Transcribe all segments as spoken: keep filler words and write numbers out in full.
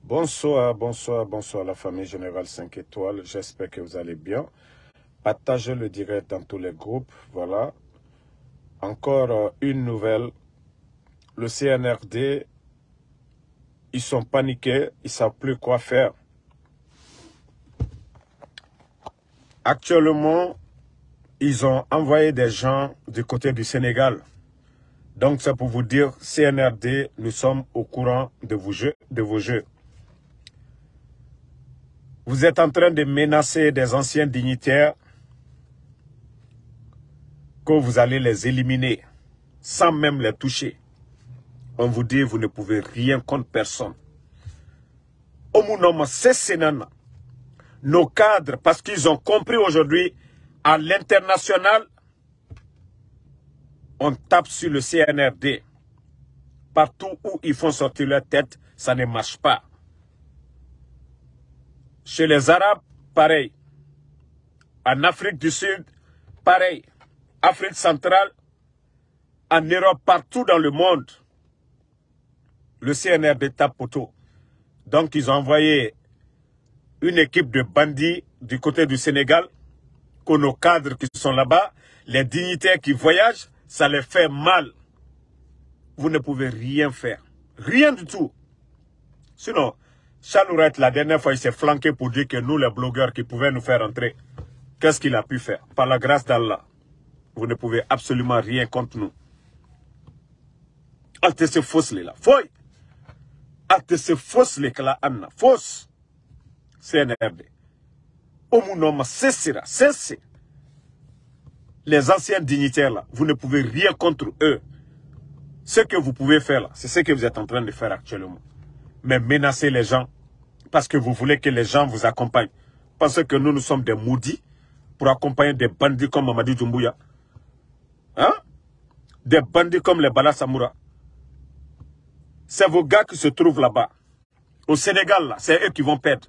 Bonsoir, bonsoir, bonsoir la famille Générale cinq étoiles. J'espère que vous allez bien. Partagez le direct dans tous les groupes. Voilà. Encore euh, une nouvelle. Le C N R D, ils sont paniqués. Ils ne savent plus quoi faire. Actuellement, ils ont envoyé des gens du côté du Sénégal. Donc, c'est pour vous dire, C N R D, nous sommes au courant de vos jeux. De vos jeux. Vous êtes en train de menacer des anciens dignitaires que vous allez les éliminer sans même les toucher. On vous dit, vous ne pouvez rien contre personne. Nos cadres, parce qu'ils ont compris aujourd'hui, à l'international, on tape sur le C N R D. Partout où ils font sortir leur tête, ça ne marche pas. Chez les Arabes, pareil. En Afrique du Sud, pareil. Afrique centrale, en Europe, partout dans le monde, le C N R D tape poteau. Donc, ils ont envoyé une équipe de bandits du côté du Sénégal, que nos cadres qui sont là-bas, les dignitaires qui voyagent, ça les fait mal. Vous ne pouvez rien faire. Rien du tout. Sinon, Charles Wright, la dernière fois, il s'est flanqué pour dire que nous, les blogueurs qui pouvaient nous faire entrer, qu'est-ce qu'il a pu faire? Par la grâce d'Allah, vous ne pouvez absolument rien contre nous. Alte se fausse les là. Foy. Alte se fausse les là, Anna. Fausse. C N R D. Omunoma, cessera, cessez. Les anciens dignitaires là, vous ne pouvez rien contre eux. Ce que vous pouvez faire là, c'est ce que vous êtes en train de faire actuellement. Mais menacer les gens, parce que vous voulez que les gens vous accompagnent. Parce que nous, nous sommes des maudits pour accompagner des bandits comme Mamadi Doumbouya. Hein? Des bandits comme les Bala Samoura. C'est vos gars qui se trouvent là-bas. Au Sénégal, là, c'est eux qui vont perdre.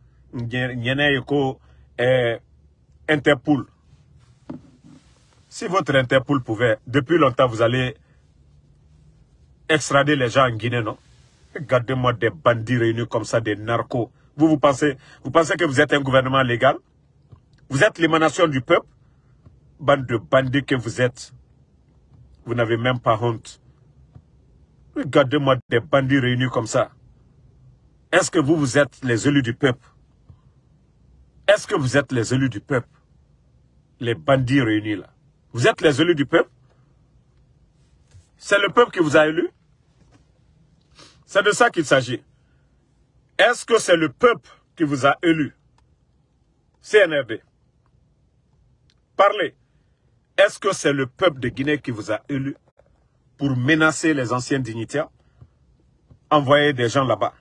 Interpol. Si votre Interpol pouvait, depuis longtemps, vous allez extrader les gens en Guinée, non? Regardez-moi des bandits réunis comme ça, des narcos. Vous, vous pensez, vous pensez que vous êtes un gouvernement légal? Vous êtes l'émanation du peuple? Bande de bandits que vous êtes. Vous n'avez même pas honte. Regardez-moi des bandits réunis comme ça. Est-ce que vous, vous êtes les élus du peuple? Est-ce que vous êtes les élus du peuple? Les bandits réunis là. Vous êtes les élus du peuple? C'est le peuple qui vous a élus? C'est de ça qu'il s'agit. Est-ce que c'est le peuple qui vous a élu? C N R D. Parlez. Est-ce que c'est le peuple de Guinée qui vous a élu pour menacer les anciens dignitaires? Envoyer des gens là-bas.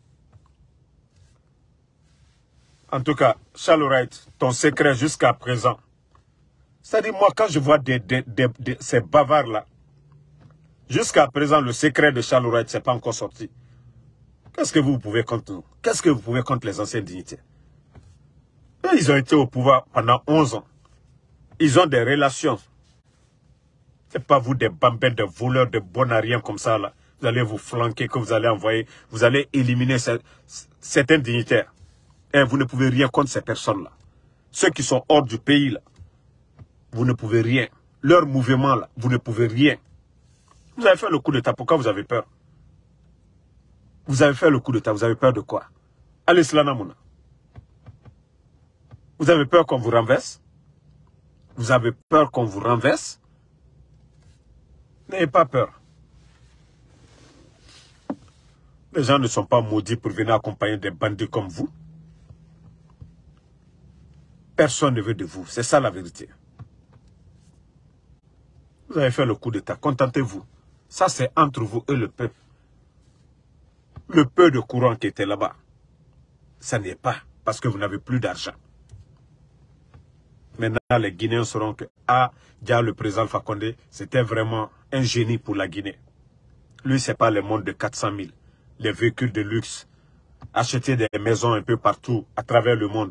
En tout cas, Charles Wright, ton secret jusqu'à présent. C'est-à-dire, moi, quand je vois des, des, des, des, ces bavards-là, jusqu'à présent, le secret de Charles Wright, ce n'est pas encore sorti. Qu'est-ce que vous pouvez contre nous? Qu'est-ce que vous pouvez contre les anciens dignitaires? Et ils ont été au pouvoir pendant onze ans. Ils ont des relations. Ce n'est pas vous des bambins, des voleurs, de bonariens comme ça, là. Vous allez vous flanquer, que vous allez envoyer, vous allez éliminer ces, certains dignitaires. Et vous ne pouvez rien contre ces personnes-là. Ceux qui sont hors du pays, là, vous ne pouvez rien. Leur mouvement, là, vous ne pouvez rien. Vous avez fait le coup d'État, pourquoi vous avez peur? Vous avez fait le coup d'État, vous avez peur de quoi? Allez, Slanamouna. Vous avez peur qu'on vous renverse? Vous avez peur qu'on vous renverse? N'ayez pas peur. Les gens ne sont pas maudits pour venir accompagner des bandits comme vous. Personne ne veut de vous. C'est ça la vérité. Vous avez fait le coup d'État. Contentez-vous. Ça, c'est entre vous et le peuple. Le peu de courant qui était là-bas, ça n'est pas parce que vous n'avez plus d'argent. Maintenant, les Guinéens sauront que ah, déjà le président Alpha Condé, c'était vraiment un génie pour la Guinée. Lui, ce n'est pas le monde de quatre cent mille. Les véhicules de luxe. Acheter des maisons un peu partout, à travers le monde.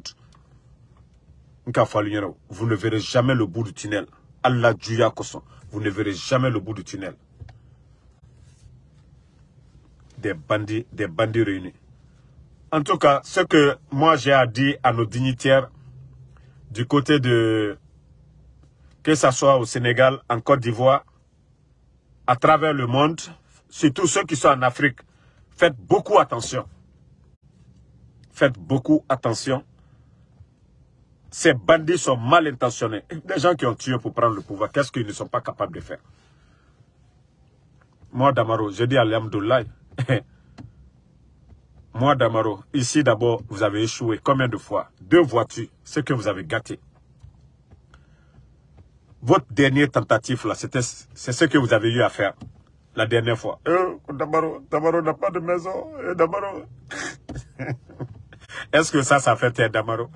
Vous ne verrez jamais le bout du tunnel. Allah Djouya Koson. Vous ne verrez jamais le bout du tunnel. Des bandits, des bandits réunis. En tout cas, ce que moi j'ai à dire à nos dignitaires du côté de, que ce soit au Sénégal, en Côte d'Ivoire, à travers le monde, surtout ceux qui sont en Afrique, faites beaucoup attention. Faites beaucoup attention. Ces bandits sont mal intentionnés. Des gens qui ont tué pour prendre le pouvoir, qu'est-ce qu'ils ne sont pas capables de faire? Moi, Damaro, je dis alhamdoulilah. Moi, Damaro, ici d'abord, vous avez échoué. Combien de fois? Deux voitures, ce que vous avez gâté. Votre dernière tentative, là, c'était, c'est ce que vous avez eu à faire la dernière fois. Euh, Damaro, Damaro n'a pas de maison. Euh, Damaro. Est-ce que ça, ça fait taire Damaro?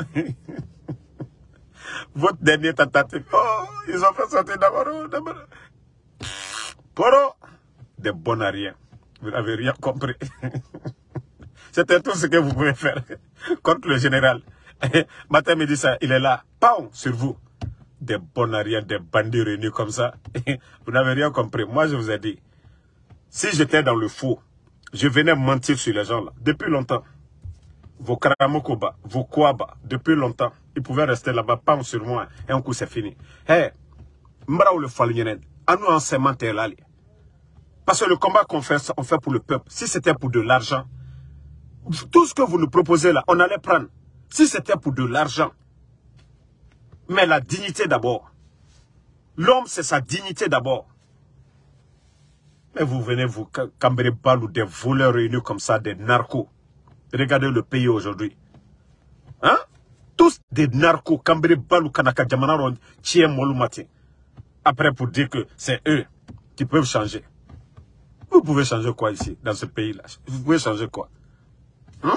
Votre dernière tentative. Oh, ils ont fait sortir Damaro, Damaro. Poro, des bons à rien. Vous n'avez rien compris. C'était tout ce que vous pouvez faire contre le général. Matin, midi, ça, il est là. Pam, sur vous. Des bons à rien, des bandits réunis comme ça. Vous n'avez rien compris. Moi, je vous ai dit, si j'étais dans le faux, je venais mentir sur les gens là. Depuis longtemps. Vos Karamokoba, vos Kouaba, depuis longtemps. Ils pouvaient rester là-bas, pam, sur moi. Et un coup, c'est fini. Hé, Mbrao le Falinyened, à nous en sémanter là. Parce que le combat qu'on fait, on fait pour le peuple. Si c'était pour de l'argent, tout ce que vous nous proposez là, on allait prendre. Si c'était pour de l'argent, mais la dignité d'abord. L'homme, c'est sa dignité d'abord. Mais vous venez vous cambrer balou des voleurs réunis comme ça, des narcos. Regardez le pays aujourd'hui. Hein? Tous des narcos, cambrer balou kanaka jamanaron, tien molou matin. Après pour dire que c'est eux qui peuvent changer. Vous pouvez changer quoi ici, dans ce pays-là? Vous pouvez changer quoi? Hein?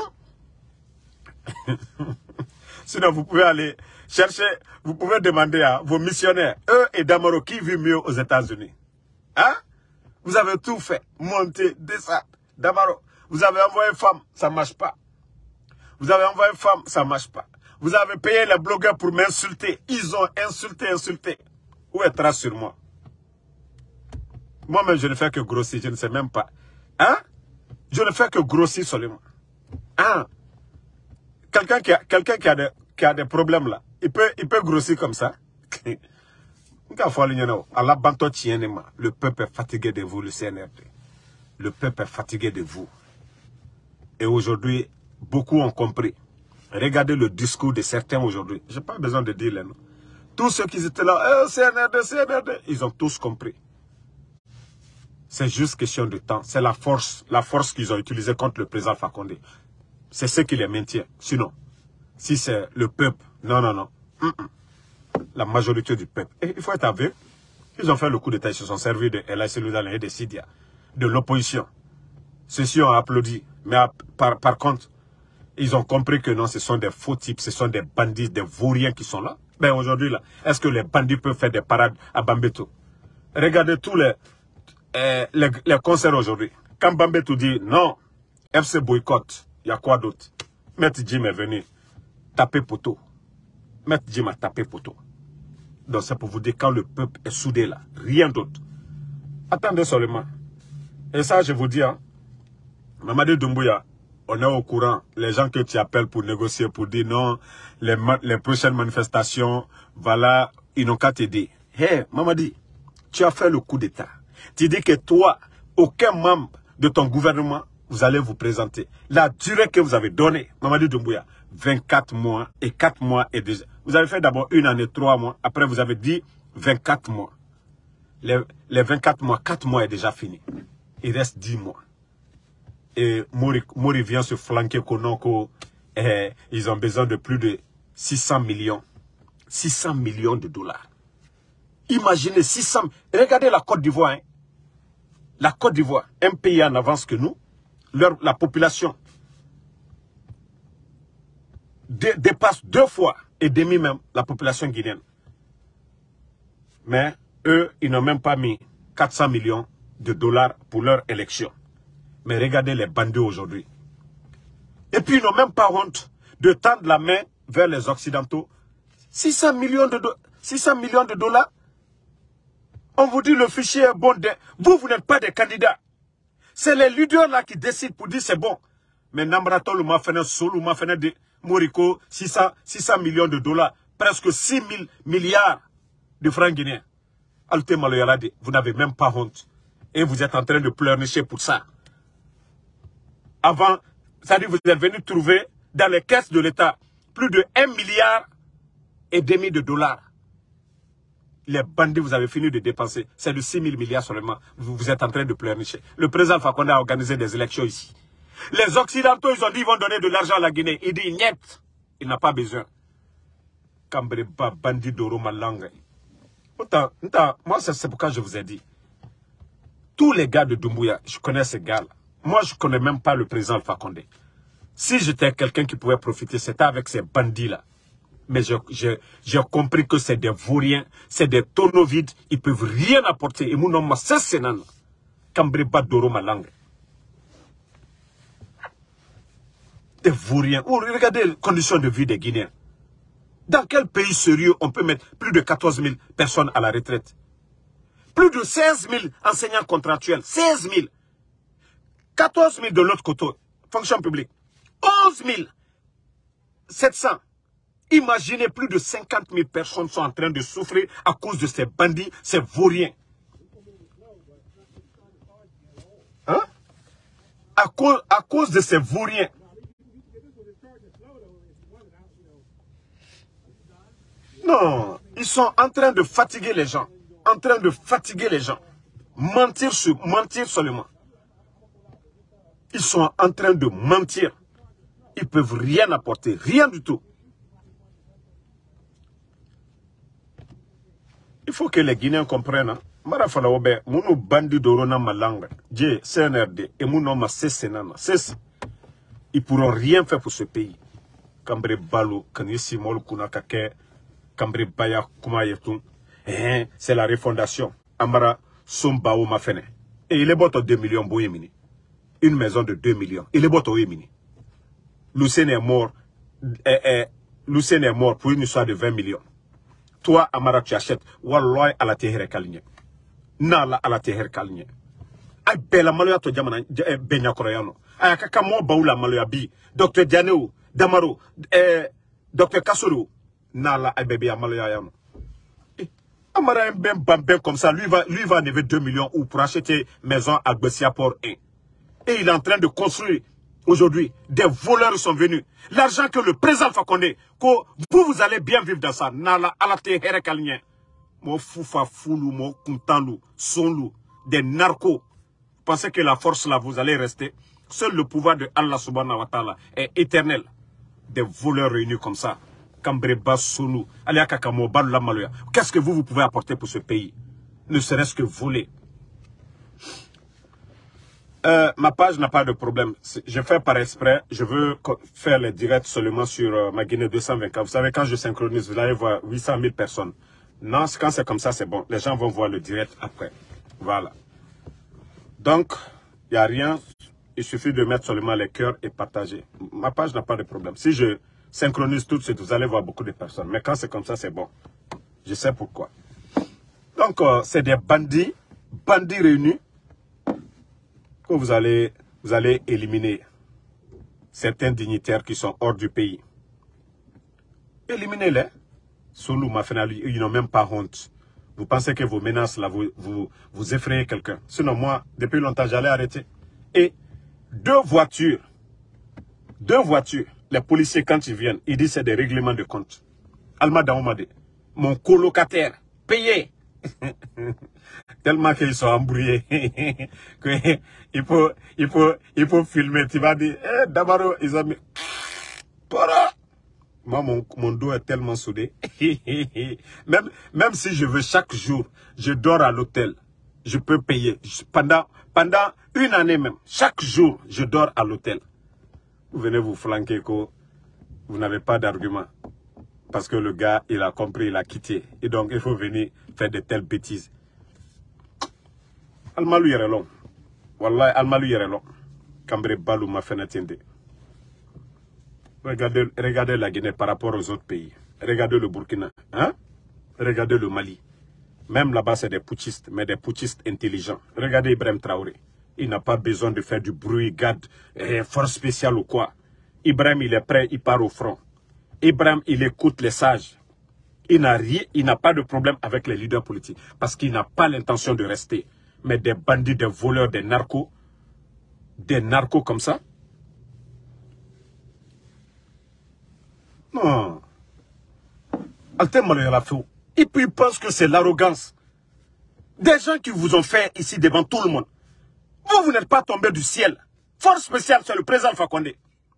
Sinon, vous pouvez aller chercher, vous pouvez demander à vos missionnaires, eux et Damaro, qui vit mieux aux États-Unis. Hein? Vous avez tout fait, monter, descendre. Damaro, vous avez envoyé femme, ça ne marche pas. Vous avez envoyé femme, ça ne marche pas. Vous avez payé les blogueurs pour m'insulter. Ils ont insulté, insulté. Où est trace sur moi? Moi-même, je ne fais que grossir, je ne sais même pas. Hein? Je ne fais que grossir seulement. Hein? Quelqu'un qui a, quelqu'un qui a, des, qui a des problèmes là, il peut, il peut grossir comme ça. Le peuple est fatigué de vous, le C N R D. Le peuple est fatigué de vous. Et aujourd'hui, beaucoup ont compris. Regardez le discours de certains aujourd'hui. Je n'ai pas besoin de dire les noms. Tous ceux qui étaient là, eh, C N R D, C N R D, ils ont tous compris. C'est juste question de temps. C'est la force, la force qu'ils ont utilisée contre le président Fakonde. C'est ce qui les maintient. Sinon, si c'est le peuple, non, non, non. Mm -mm. La majorité du peuple. Et il faut être aveugle. Ils ont fait le coup d'État, ils se sont servis de El Seloudane et de Sidia, de l'opposition. Ceux-ci ont applaudi. Mais à, par, par contre, ils ont compris que non, ce sont des faux types, ce sont des bandits, des vauriens qui sont là. Ben aujourd'hui, là, est-ce que les bandits peuvent faire des parades à Bambeto? Regardez tous les, euh, les, les concerts aujourd'hui. Quand Bambeto dit non, F C boycott, il y a quoi d'autre? Maître Jim est venu taper poteau. Maître Jim a tapé poteau. Donc c'est pour vous dire, quand le peuple est soudé là, rien d'autre. Attendez seulement. Et ça, je vous dis, hein, Mamadi Doumbouya, on est au courant. Les gens que tu appelles pour négocier, pour dire non, les, les prochaines manifestations, voilà, ils n'ont qu'à t'aider. Hé, hey, Mamadi, tu as fait le coup d'État. Tu dis que toi, aucun membre de ton gouvernement, vous allez vous présenter. La durée que vous avez donnée, Mamadi Doumbouya, vingt-quatre mois et quatre mois et déjà. Vous avez fait d'abord une année, trois mois. Après, vous avez dit vingt-quatre mois. Les, les vingt-quatre mois, quatre mois est déjà fini. Il reste dix mois. Et Mori, Mori vient se flanquer Konoko. Eh, ils ont besoin de plus de six cents millions. six cents millions de dollars. Imaginez six cents. Regardez la Côte d'Ivoire. Hein. La Côte d'Ivoire, un pays en avance que nous. Leur, la population dé, dépasse deux fois et demi même la population guinéenne. Mais eux, ils n'ont même pas mis quatre cents millions de dollars pour leur élection. Mais regardez les bandits aujourd'hui. Et puis ils n'ont même pas honte de tendre la main vers les Occidentaux. six cents millions de, six cents millions de dollars. On vous dit le fichier est bon. De... Vous, vous n'êtes pas des candidats. C'est les leaders là qui décident pour dire c'est bon. Mais Nambrato, le m'a fait un solo, m'a fait un de Moriko, six cents millions de dollars, presque six mille milliards de francs guinéens. Alte Maloyalade, vous n'avez même pas honte. Et vous êtes en train de pleurnicher pour ça. Avant, c'est-à-dire vous êtes venu trouver dans les caisses de l'État plus de un milliard et demi de dollars. Les bandits, vous avez fini de dépenser. C'est de six mille milliards seulement. Vous, vous êtes en train de pleurnicher. Le président Alpha Condé a organisé des élections ici. Les Occidentaux, ils ont dit qu'ils vont donner de l'argent à la Guinée. Il dit, niet, il n'a pas besoin. Kambreba, bandit d'Oro Malang. Moi, c'est pourquoi je vous ai dit. Tous les gars de Doumbouya, je connais ces gars-là. Moi, je ne connais même pas le président Alpha Condé. Si j'étais quelqu'un qui pouvait profiter, c'était avec ces bandits-là. Mais j'ai compris que c'est des vauriens, c'est des tonneaux vides, ils ne peuvent rien apporter. Et mon nom, c'est Sénan. Kambreba d'Oro Malang. Des vauriens. Oh, regardez les conditions de vie des Guinéens. Dans quel pays sérieux on peut mettre plus de quatorze mille personnes à la retraite? Plus de seize mille enseignants contractuels. seize mille. quatorze mille de l'autre côté. Fonction publique. onze mille sept cents. Imaginez, plus de cinquante mille personnes sont en train de souffrir à cause de ces bandits, ces vauriens. Hein? À cause, à cause de ces vauriens. Non, ils sont en train de fatiguer les gens. En train de fatiguer les gens. Mentir sur, mentir seulement. Ils sont en train de mentir. Ils ne peuvent rien apporter, rien du tout. Il faut que les Guinéens comprennent. Marafalaobe, mounou bandi d'orona malanga, Dje, C N R D, et mounou ma cessenana, cesse. Ils pourront rien faire pour ce pays. Kambre Balo, Kanisi Mol Kunakake, Kambre Baya Kumayetun, eh, c'est la refondation. Amara Sombao Mafene. Et il est beau deux millions Boyemini. Une maison de deux millions. Il est beau au Yemini. Lucien est mort. Eh, eh, Lucien est mort pour une histoire de vingt millions. Toi, Amara, tu achètes. Walloy à la terre Kalinye. Nala à la terre Kalinye. Ay bela maloya to jamana benya koroyano. Ay kaka mo baula maloya bi. Docteur Dianeo, Damaro, eh, Docteur Kassoro. Nala ay bébé à maloya yano. Amara un ben bambin comme ça, lui va, lui va enlever deux millions ou pour acheter maison à Bessia Port un. Et il est en train de construire. Aujourd'hui, des voleurs sont venus. L'argent que le président Fakonde, que vous, vous allez bien vivre dans ça. Nala alate here kalien. Mo foufa foulou, mo kuntanlou, sonlou, des narcos. Pensez que la force là, vous allez rester. Seul le pouvoir de Allah subhanahu wa ta'ala est éternel. Des voleurs réunis comme ça. Kambreba sonou, aliaka kamo la maloya. Qu'est-ce que vous, vous pouvez apporter pour ce pays? Ne serait-ce que voler. Euh, ma page n'a pas de problème. Je fais par exprès. Je veux faire les directs seulement sur euh, ma Guinée deux cent vingt-quatre. Vous savez, quand je synchronise, vous allez voir huit cent mille personnes. Non, quand c'est comme ça, c'est bon. Les gens vont voir le direct après. Voilà. Donc, il n'y a rien. Il suffit de mettre seulement les cœurs et partager. Ma page n'a pas de problème. Si je synchronise tout de suite, vous allez voir beaucoup de personnes. Mais quand c'est comme ça, c'est bon. Je sais pourquoi. Donc, euh, c'est des bandits, bandits réunis, que vous allez, vous allez éliminer certains dignitaires qui sont hors du pays. Éliminez-les. Soulou Mafenali, ils n'ont même pas honte. Vous pensez que vos menaces, là, vous, vous, vous effrayez quelqu'un. Sinon, moi, depuis longtemps, j'allais arrêter. Et deux voitures, deux voitures, les policiers, quand ils viennent, ils disent que c'est des règlements de compte. Alma Daoumade, mon colocataire, payé. Tellement qu'ils sont embrouillés. il, faut, il, faut, il faut filmer. Tu vas dire, eh, Damaro, ils ont mis... Moi, mon, mon dos est tellement soudé. même, même si je veux chaque jour, je dors à l'hôtel. Je peux payer. Pendant, pendant une année même, chaque jour, je dors à l'hôtel. Vous venez vous flanquer que vous n'avez pas d'argument. Parce que le gars, il a compris, il a quitté. Et donc, il faut venir faire de telles bêtises. Almalou yerelon. Wallah, almalou yerelon. Kambre balou ma fenatinde. Regardez, regardez la Guinée par rapport aux autres pays. Regardez le Burkina. Hein? Regardez le Mali. Même là-bas, c'est des putschistes, mais des putschistes intelligents. Regardez Ibrahim Traoré. Il n'a pas besoin de faire du bruit, garde, eh, force spéciale ou quoi. Ibrahim, il est prêt, il part au front. Ibrahim, il écoute les sages. Il n'a rien, il n'a pas de problème avec les leaders politiques. Parce qu'il n'a pas l'intention de rester. Mais des bandits, des voleurs, des narcos, des narcos comme ça. Non. Et puis ils pensent que c'est l'arrogance. Des gens qui vous ont fait ici devant tout le monde. Vous, vous n'êtes pas tombé du ciel. Force spéciale, c'est le président Alpha Condé.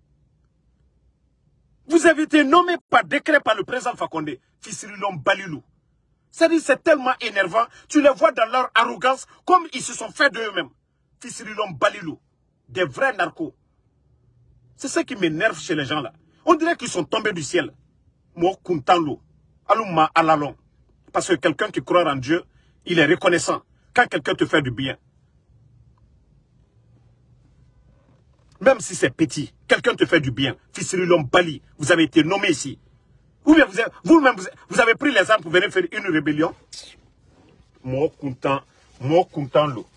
Vous avez été nommé par décret par le président Alpha Condé. Fisirilon Balilou. C'est-à-dire, c'est tellement énervant. Tu les vois dans leur arrogance, comme ils se sont fait d'eux-mêmes. Fisirilon Balilou. Des vrais narcos. C'est ça qui m'énerve chez les gens là. On dirait qu'ils sont tombés du ciel. Moi, Kuntanlo. Aluma Alalon. Parce que quelqu'un qui croit en Dieu, il est reconnaissant. Quand quelqu'un te fait du bien. Même si c'est petit, quelqu'un te fait du bien. Fisirilon Bali, vous avez été nommé ici. Ou bien vous-même, vous, vous, vous avez pris les armes pour venir faire une rébellion. Moi, content, moi, content, l'eau.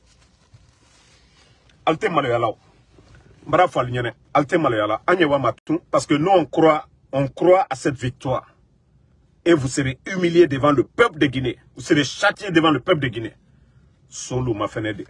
Alte Malayala. Bravo, Alignane. Alte Malayala. Agnewa Matou. Parce que nous, on croit, on croit à cette victoire. Et vous serez humiliés devant le peuple de Guinée. Vous serez châtiés devant le peuple de Guinée. Solo ma fenede.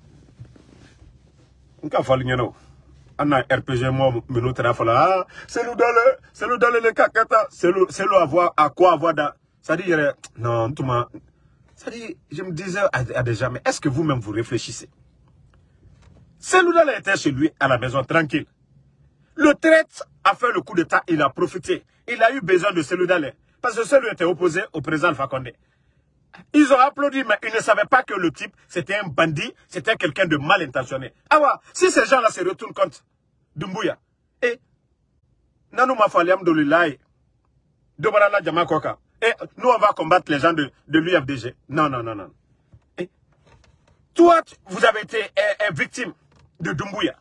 Nka Alignane. Anna R P G moi me fala c'est nous dans le c'est nous dans le kakata c'est le c'est le avoir à quoi avoir dans ça dit non tout ma ça dit je me disais à, à des gens mais est-ce que vous-même vous réfléchissez? C'est nous dans était chez lui à la maison tranquille. Le traite a fait le coup d'état, il a profité. Il a eu besoin de celui d'aller parce que celui était opposé au président Alpha Condé. Ils ont applaudi, mais ils ne savaient pas que le type, c'était un bandit, c'était quelqu'un de mal intentionné. Ah ouais, si ces gens-là se retournent contre Doumbouya, et Nanou Mafaliam Dolilai, Dobarala Djamakoka, et nous on va combattre les gens de, de l'U F D G. Non, non, non, non. Et toi, vous avez été eh, eh, victime de Doumbouya.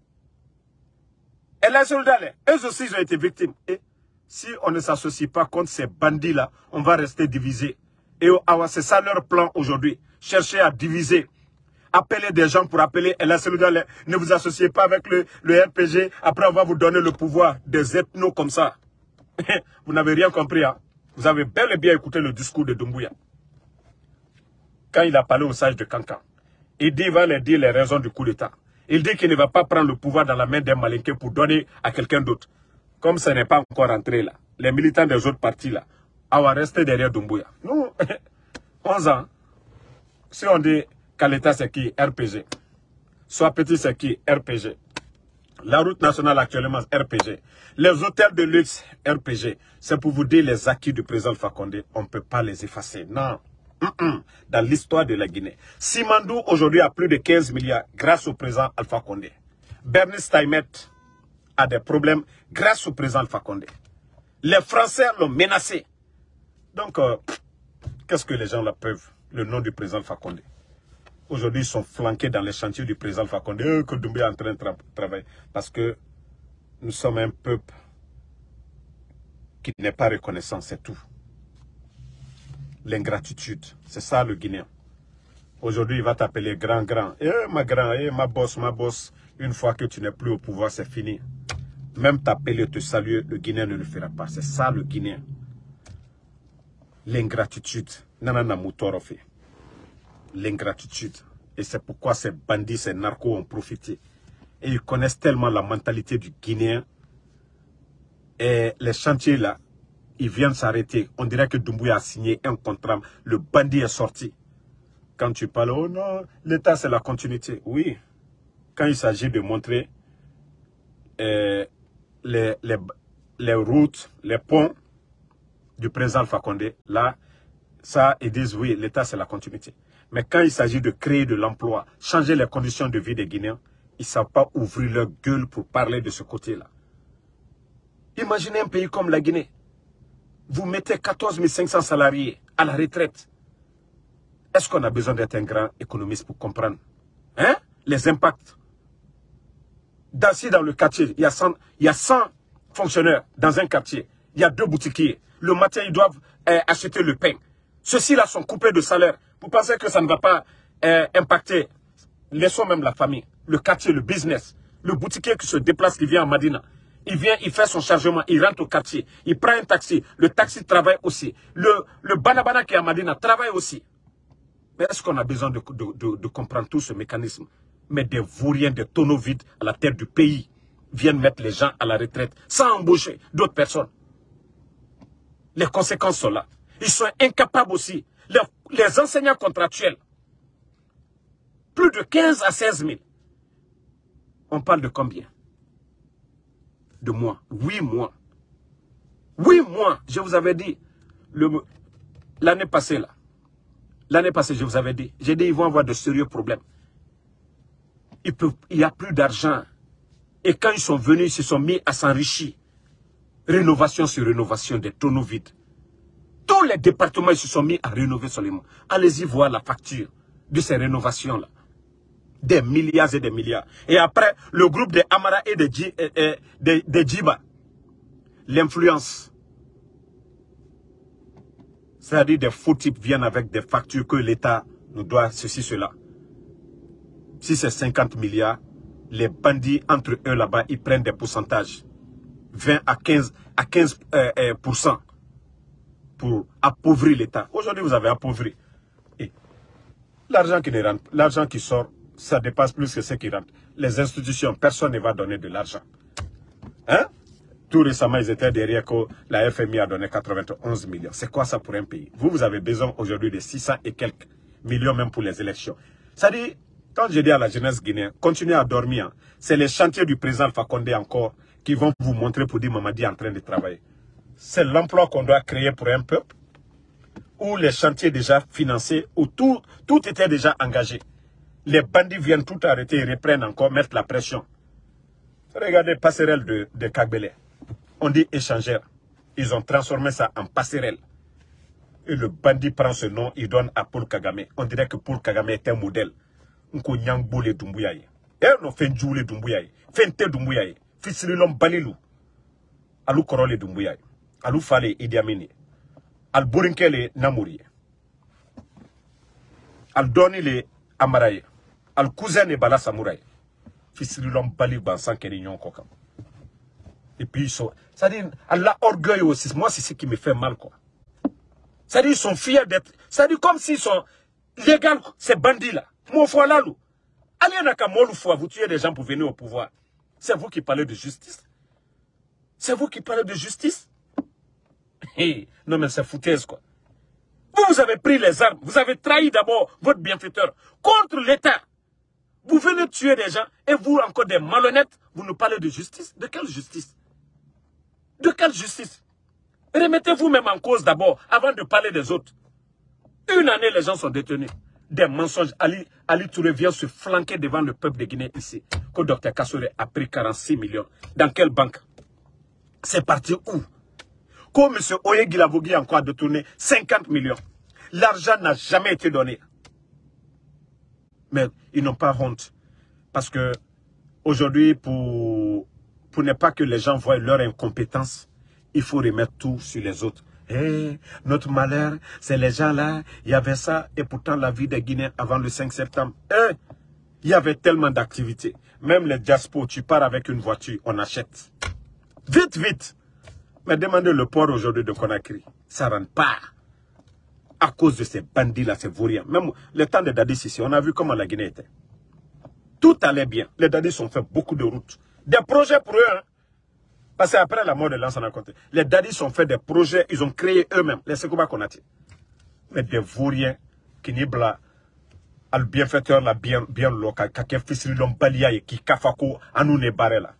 Et les soldats, eux aussi, ils ont été victimes. Et si on ne s'associe pas contre ces bandits-là, on va rester divisés. Et c'est ça leur plan aujourd'hui. Chercher à diviser. Appeler des gens pour appeler. Et là, ne vous associez pas avec le, le R P G. Après, on va vous donner le pouvoir des ethnos comme ça. Vous n'avez rien compris. Hein? Vous avez bel et bien écouté le discours de Doumbouya. Quand il a parlé aux sages de Kankan. Il dit qu'il va leur dire les raisons du coup d'État. Il dit qu'il ne va pas prendre le pouvoir dans la main d'un malinqué pour donner à quelqu'un d'autre. Comme ça n'est pas encore entré là. Les militants des autres partis là. On va rester derrière Doumbouya. Nous, onze ans, si on dit Kaleta c'est qui R P G, soit petit c'est qui R P G, la route nationale actuellement R P G, les hôtels de luxe R P G, c'est pour vous dire les acquis du président Alpha Condé, on ne peut pas les effacer. Non. Mm-mm. Dans l'histoire de la Guinée. Simandou aujourd'hui a plus de quinze milliards grâce au président Alpha Condé. Bernice Taimet a des problèmes grâce au président Alpha Condé. Les Français l'ont menacé. Donc, euh, qu'est-ce que les gens là peuvent? Le nom du président Alpha Condé. Aujourd'hui, ils sont flanqués dans les chantiers du président Alpha Condé. Euh, que Doumbouya est en train de tra travailler. Parce que nous sommes un peuple qui n'est pas reconnaissant, c'est tout. L'ingratitude, c'est ça le Guinéen. Aujourd'hui, il va t'appeler grand, grand. Eh, ma grand, eh, ma boss, ma boss. Une fois que tu n'es plus au pouvoir, c'est fini. Même t'appeler, te saluer, le Guinéen ne le fera pas. C'est ça le Guinéen. L'ingratitude. Nanana Moutorofi. L'ingratitude. Et c'est pourquoi ces bandits, ces narcos ont profité. Et ils connaissent tellement la mentalité du Guinéen. Et les chantiers là, ils viennent s'arrêter. On dirait que Doumbouya a signé un contrat. Le bandit est sorti. Quand tu parles, oh non, l'État c'est la continuité. Oui. Quand il s'agit de montrer euh, les, les, les routes, les ponts du président Alpha Condé, là, ça, ils disent oui, l'État c'est la continuité. Mais quand il s'agit de créer de l'emploi, changer les conditions de vie des Guinéens, ils ne savent pas ouvrir leur gueule pour parler de ce côté-là. Imaginez un pays comme la Guinée. Vous mettez quatorze mille cinq cents salariés à la retraite. Est-ce qu'on a besoin d'être un grand économiste pour comprendre hein? Les impacts? D'assez dans le quartier, il y, a cent, il y a cent fonctionnaires dans un quartier. Il y a deux boutiquiers. Le matin, ils doivent euh, acheter le pain. Ceux-ci là sont coupés de salaire. Vous pensez que ça ne va pas euh, impacter Laissons même la famille, le quartier, le business, le boutiquier qui se déplace, qui vient à Madina. Il vient, il fait son chargement, il rentre au quartier, il prend un taxi, le taxi travaille aussi. Le, le banabana qui est à Madina travaille aussi. Mais est-ce qu'on a besoin de, de, de, de comprendre tout ce mécanisme? Mais des vauriens, des tonneaux vides à la tête du pays viennent mettre les gens à la retraite sans embaucher d'autres personnes. Les conséquences sont là. Ils sont incapables aussi. Les, les enseignants contractuels, plus de quinze à seize mille. On parle de combien? De mois. huit mois. huit mois, je vous avais dit, l'année passée là. L'année passée, je vous avais dit, j'ai dit, ils vont avoir de sérieux problèmes. Ils peuvent, il n'y a plus d'argent. Et quand ils sont venus, ils se sont mis à s'enrichir. Rénovation sur rénovation des tonneaux vides. Tous les départements, ils se sont mis à rénover seulement. Allez-y voir la facture de ces rénovations-là. Des milliards et des milliards. Et après, le groupe des Amara et des, Dji, et, et, des, des Djiba. L'influence. C'est-à-dire des faux types viennent avec des factures que l'État nous doit ceci, cela. Si c'est cinquante milliards, les bandits entre eux là-bas, ils prennent des pourcentages. vingt à quinze pour cent pour appauvrir l'État. Aujourd'hui, vous avez appauvri. L'argent qui, qui sort, ça dépasse plus que ce qui rentre. Les institutions, personne ne va donner de l'argent. Hein? Tout récemment, ils étaient derrière que la F M I a donné quatre-vingt-onze millions. C'est quoi ça pour un pays? Vous, vous avez besoin aujourd'hui de six cents et quelques millions même pour les élections. Ça dit, quand je dis à la jeunesse guinéenne, continuez à dormir. C'est les chantiers du président Fakonde encore qui vont vous montrer pour dire Mamadi est en train de travailler. C'est l'emploi qu'on doit créer pour un peuple, où les chantiers déjà financés, où tout, tout était déjà engagé. Les bandits viennent tout arrêter et reprennent encore, mettre la pression. Regardez, passerelle de, de Kagbele. On dit échangeur. Ils ont transformé ça en passerelle. Et le bandit prend ce nom, il donne à Paul Kagame. On dirait que Paul Kagame est un modèle. Nko nyangbo le Doumbouyaye. Et on fait njou le Doumbouyaye. Fente Doumbouyaye. Fissililom balilou. Alou koro le Doumbouyaye. Alou fale Idi Amini. Al borinke le Namouri. Al doni le Amaraye. Al cousin le Bala Samouraye. Fissililom balilou bansan keni nyon kokam. Et puis ils sont... C'est-à-dire, Allah orgueil aussi. Moi, c'est ce qui me fait mal, quoi. C'est-à-dire, ils sont fiers d'être... C'est-à-dire, comme s'ils sont légaux, ces bandits-là. Mon foi là, loup. Allez, naka molou foi, vous tuez des gens pour venir au pouvoir. C'est vous qui parlez de justice. C'est vous qui parlez de justice. Hey, non, mais c'est foutaise, quoi. Vous, vous avez pris les armes. Vous avez trahi d'abord votre bienfaiteur contre l'État. Vous venez tuer des gens et vous, encore des malhonnêtes, vous nous parlez de justice. De quelle justice? De quelle justice? Remettez-vous même en cause d'abord, avant de parler des autres. Une année, les gens sont détenus. Des mensonges. Ali, Ali Touré vient se flanquer devant le peuple de Guinée ici. Que docteur Kassore a pris quarante-six millions. Dans quelle banque? C'est parti où? Que M. Oye Guilavogui encore a détourné cinquante millions. L'argent n'a jamais été donné. Mais ils n'ont pas honte. Parce que aujourd'hui, pour... Pour ne pas que les gens voient leur incompétence, il faut remettre tout sur les autres. Hey, notre malheur, c'est les gens là, il y avait ça, et pourtant la vie des Guinéens avant le cinq septembre. Hey, il y avait tellement d'activités. Même les diaspos, tu pars avec une voiture, on achète. Vite, vite. Mais demandez le port aujourd'hui de Conakry. Ça ne rentre pas. À cause de ces bandits-là, ces vauriens. Même le temps des Dadis ici, on a vu comment la Guinée était. Tout allait bien. Les Dadis ont fait beaucoup de routes. Des projets pour eux, hein. Parce qu'après la mort de Lansana Conté, les Dadis ont fait des projets, ils ont créé eux-mêmes, les Sekouba Konati. Mais des vauriens, qui n'y bla, al bienfaiteur, la bien, bien local, kake fisri l'homme baliaye, qui kafako, anou ne barre là.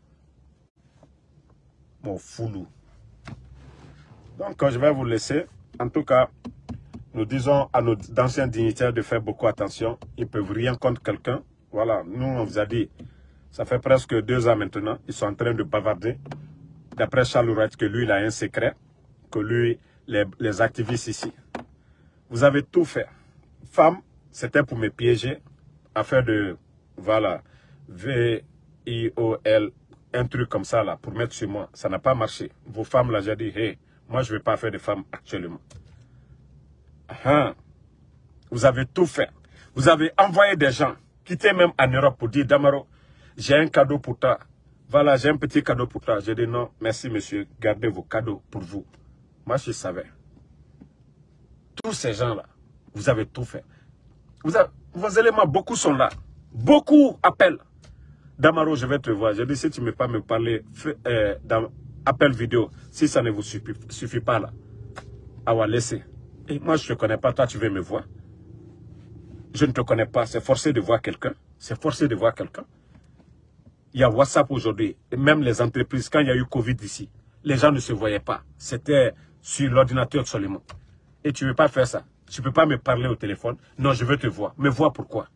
Mon foulou. Donc, je vais vous laisser. En tout cas, nous disons à nos anciens dignitaires de faire beaucoup attention. Ils ne peuvent rien contre quelqu'un. Voilà, nous, on vous a dit. Ça fait presque deux ans maintenant, ils sont en train de bavarder. D'après Charles Wright, que lui, il a un secret, que lui, les, les activistes ici. Vous avez tout fait. Femme, c'était pour me piéger, affaire de, voilà, V I O L, un truc comme ça, là, pour mettre sur moi. Ça n'a pas marché. Vos femmes, là, j'ai dit, hey, moi, je ne vais pas faire de femmes actuellement. Ah, vous avez tout fait. Vous avez envoyé des gens quitté même en Europe pour dire, Damaro, j'ai un cadeau pour toi. Voilà, j'ai un petit cadeau pour toi. J'ai dit non, merci monsieur, gardez vos cadeaux pour vous. Moi, je savais. Tous ces gens-là, vous avez tout fait. Vous avez, vos éléments, beaucoup sont là. Beaucoup appellent. Damaro, je vais te voir. J'ai dit, si tu ne veux pas me parler, fais, euh, dans appel vidéo, si ça ne vous suffit, suffit pas là, à va laisser. Et moi, je ne te connais pas, toi, tu veux me voir. Je ne te connais pas, c'est forcé de voir quelqu'un. C'est forcé de voir quelqu'un. Il y a WhatsApp aujourd'hui, et même les entreprises, quand il y a eu Covid ici, les gens ne se voyaient pas. C'était sur l'ordinateur seulement. Et tu ne veux pas faire ça. Tu ne peux pas me parler au téléphone. Non, je veux te voir. Me voir pourquoi?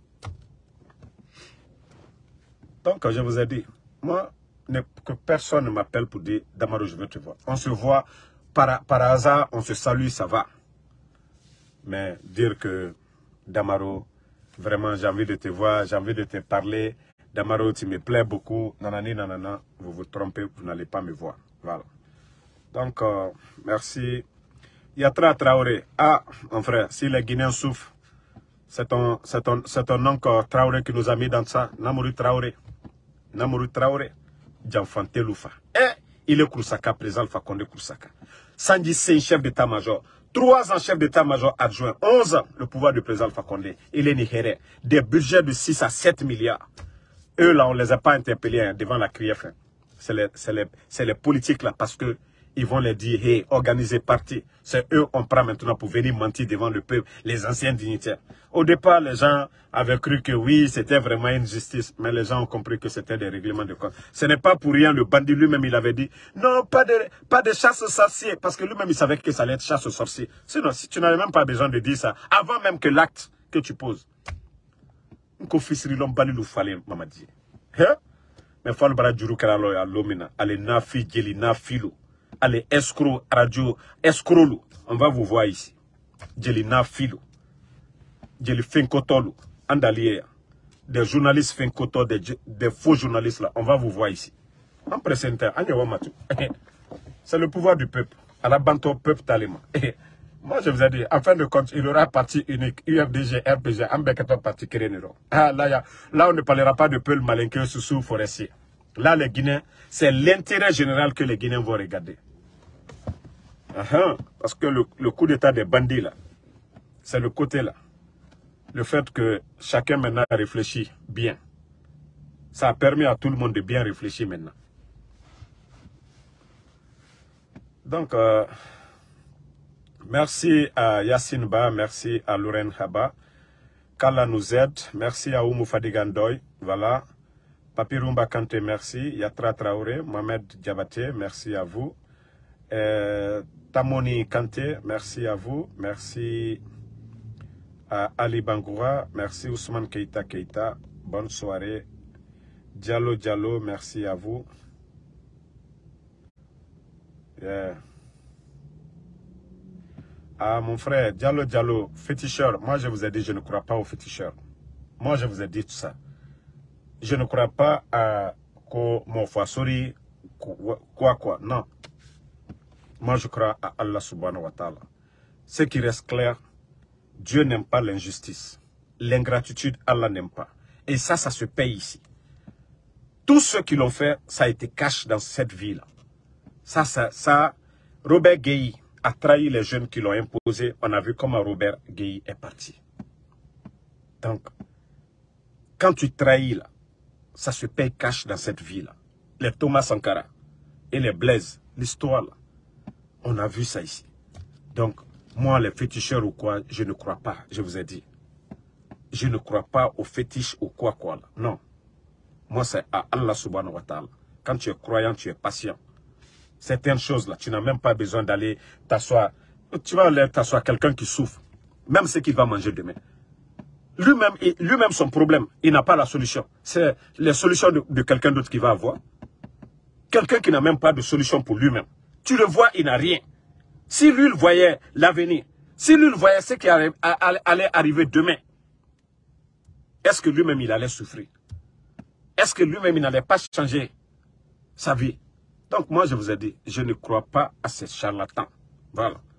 Donc, je vous ai dit, moi, que personne ne m'appelle pour dire, Damaro, je veux te voir. On se voit par, par hasard, on se salue, ça va. Mais dire que, Damaro, vraiment, j'ai envie de te voir, j'ai envie de te parler. Damaro, tu me plais beaucoup. Nanani, nanana, vous vous trompez, vous n'allez pas me voir. Voilà. Donc, euh, merci. Yatra Traoré. Ah, mon frère, si les Guinéens souffrent, c'est ton, ton, ton oncle Traoré qui nous a mis dans ça. Namourou Traoré. Namourou Traoré. Djanfante Loufa. Eh, il est Koursaka, président Alpha Condé Koursaka. Sanji, c'est un chef d'état-major. Trois ans chef d'état-major adjoint. Onze ans, le pouvoir du président Alpha Condé. Il est nigérien. Des budgets de six à sept milliards. Eux, là, on ne les a pas interpellés hein, devant la C R I F. C'est les, les, les politiques, là, parce que ils vont les dire, hey, organisez parti. C'est eux qu'on prend maintenant pour venir mentir devant le peuple, les anciens dignitaires. Au départ, les gens avaient cru que oui, c'était vraiment une justice, mais les gens ont compris que c'était des règlements de compte. Ce n'est pas pour rien, le bandit lui-même, il avait dit, non, pas de, pas de chasse aux sorciers, parce que lui-même, il savait que ça allait être chasse aux sorciers. Sinon, si tu n'avais même pas besoin de dire ça, avant même que l'acte que tu poses. Mais faut le bras du roukalo à l'omina, allez nafi, geli nafilo. Allez, escroc, radio, escroc, on va vous voir ici. Djeli Nafilo, Djeli Finkotolo, Andalier, des journalistes Finkoto, des, des faux journalistes là, on va vous voir ici. En présentant, c'est le pouvoir du peuple. À la banto peuple talema. Moi je vous ai dit, en fin de compte, il y aura parti unique, U F D G, R P G, Ambekato parti Kérénero. Ah, là, y a, là, on ne parlera pas de peuple malinqueux sous forestier. Là, les Guinéens, c'est l'intérêt général que les Guinéens vont regarder. Uh-huh. Parce que le, le coup d'état des bandits, là, c'est le côté là. Le fait que chacun maintenant réfléchit bien. Ça a permis à tout le monde de bien réfléchir maintenant. Donc, euh, merci à Yassine Ba, merci à Lorraine Haba. Kala nous aide, merci à Oumou Fadigandoy, voilà. Papirumba Kante, merci. Yatra Traoré, Mohamed Diabaté, merci à vous. Euh, Tamoni Kante, merci à vous. Merci à Ali Bangoura, merci Ousmane Keita Keita, bonne soirée. Diallo Diallo, merci à vous. Yeah. Ah, mon frère, Diallo Diallo, féticheur, moi je vous ai dit, je ne crois pas aux féticheurs. Moi je vous ai dit tout ça. Je ne crois pas à mon Fossori, quoi quoi, non. Moi je crois à Allah subhanahu wa ta'ala. Ce qui reste clair, Dieu n'aime pas l'injustice. L'ingratitude, Allah n'aime pas. Et ça, ça se paye ici. Tous ceux qui l'ont fait, ça a été caché dans cette vie-là. Ça, ça, ça, Robert Gueye a trahi les jeunes qui l'ont imposé. On a vu comment Robert Gueye est parti. Donc, quand tu trahis là, ça se paye cash dans cette vie-là. Les Thomas Sankara et les Blaise, l'histoire là, on a vu ça ici. Donc, moi, les féticheurs ou quoi, je ne crois pas, je vous ai dit. Je ne crois pas aux fétiches ou quoi quoi là. Non. Moi, c'est à Allah subhanahu wa ta'ala. Quand tu es croyant, tu es patient. Certaines choses là, tu n'as même pas besoin d'aller t'asseoir. Tu vas aller t'asseoir quelqu'un qui souffre. Même ce qu'il va manger demain. Lui-même, lui-même son problème, il n'a pas la solution. C'est les solutions de, de quelqu'un d'autre qui va avoir. Quelqu'un qui n'a même pas de solution pour lui-même. Tu le vois, il n'a rien. Si lui, il voyait l'avenir, si lui, il voyait ce qui allait, allait arriver demain, est-ce que lui-même, il allait souffrir? Est-ce que lui-même, il n'allait pas changer sa vie? Donc, moi, je vous ai dit, je ne crois pas à ces charlatans. Voilà.